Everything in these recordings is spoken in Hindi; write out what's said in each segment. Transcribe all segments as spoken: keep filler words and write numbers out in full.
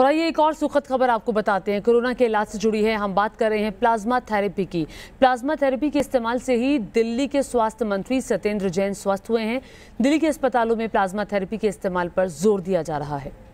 और आइए एक और सुखद खबर आपको बताते हैं। कोरोना के इलाज से जुड़ी है। हम बात कर रहे हैं प्लाज्मा थेरेपी की। प्लाज्मा थेरेपी के इस्तेमाल से ही दिल्ली के स्वास्थ्य मंत्री सत्येंद्र जैन स्वस्थ हुए हैं। दिल्ली के अस्पतालों में प्लाज्मा थेरेपी के इस्तेमाल पर जोर दिया जा रहा है।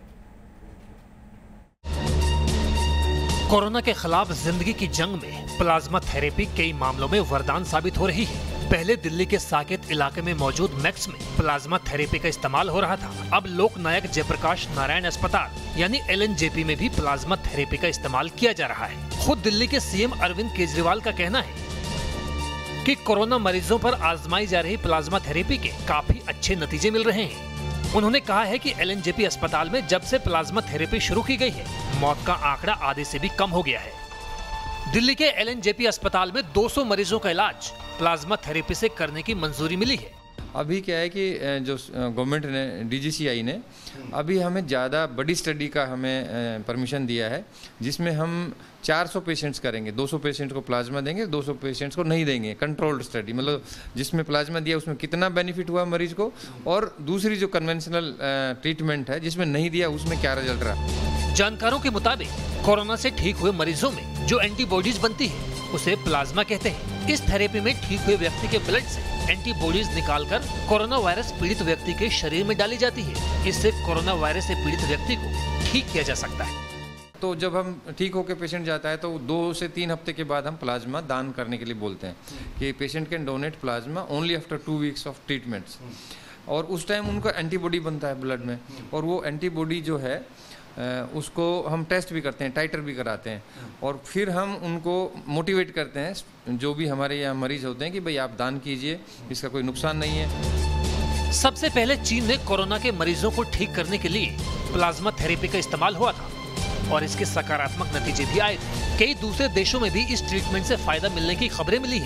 कोरोना के खिलाफ जिंदगी की जंग में प्लाज्मा थेरेपी कई मामलों में वरदान साबित हो रही है। पहले दिल्ली के साकेत इलाके में मौजूद मैक्स में प्लाज्मा थेरेपी का इस्तेमाल हो रहा था। अब लोकनायक जयप्रकाश नारायण अस्पताल यानी एल एन जे पी में भी प्लाज्मा थेरेपी का इस्तेमाल किया जा रहा है। खुद दिल्ली के सी एम अरविंद केजरीवाल का कहना है कि कोरोना मरीजों पर आजमाई जा रही प्लाज्मा थेरेपी के काफी अच्छे नतीजे मिल रहे हैं। उन्होंने कहा है कि एल एन जे पी अस्पताल में जब से प्लाज्मा थेरेपी शुरू की गई है, मौत का आंकड़ा आधे से भी कम हो गया है। दिल्ली के एल एन जे पी अस्पताल में दो सौ मरीजों का इलाज प्लाज्मा थेरेपी से करने की मंजूरी मिली है। अभी क्या है कि जो गवर्नमेंट ने डी जी सी आई ने अभी हमें ज़्यादा बड़ी स्टडी का हमें परमिशन दिया है, जिसमें हम चार सौ पेशेंट्स करेंगे। दो सौ पेशेंट्स को प्लाज्मा देंगे, दो सौ पेशेंट्स को नहीं देंगे। कंट्रोल्ड स्टडी, मतलब जिसमें प्लाज्मा दिया उसमें कितना बेनिफिट हुआ मरीज को, और दूसरी जो कन्वेंशनल ट्रीटमेंट है जिसमें नहीं दिया उसमें क्या रिजल्ट रहा। जानकारों के मुताबिक कोरोना से ठीक हुए मरीजों में जो एंटीबॉडीज बनती है उसे प्लाज्मा कहते हैं। इस थेरेपी में ठीक हुए व्यक्ति के ब्लड से एंटीबॉडीज निकालकर कोरोना वायरस पीड़ित व्यक्ति के शरीर में डाली जाती है। इससे कोरोना वायरस से पीड़ित व्यक्ति को ठीक किया जा सकता है। तो जब हम ठीक होकर पेशेंट जाता है तो दो से तीन हफ्ते के बाद हम प्लाज्मा दान करने के लिए बोलते हैं कि patient can donate plasma only after two weeks of treatments. और उस टाइम उनका एंटीबॉडी बनता है ब्लड में, और वो एंटीबॉडी जो है उसको हम टेस्ट भी करते हैं, टाइटर भी कराते हैं, और फिर हम उनको मोटिवेट करते हैं जो भी हमारे यहाँ मरीज होते हैं कि भाई आप दान कीजिए, इसका कोई नुकसान नहीं है। सबसे पहले चीन में कोरोना के मरीजों को ठीक करने के लिए प्लाज्मा थेरेपी का इस्तेमाल हुआ था और इसके सकारात्मक नतीजे भी आए थे। कई दूसरे देशों में भी इस ट्रीटमेंट से फायदा मिलने की खबरें मिली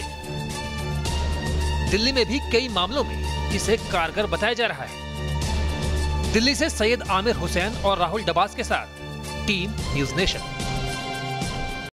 है। दिल्ली में भी कई मामलों में इसे कारगर बताया जा रहा है। दिल्ली से सैयद आमिर हुसैन और राहुल डबास के साथ टीम न्यूज़ नेशन।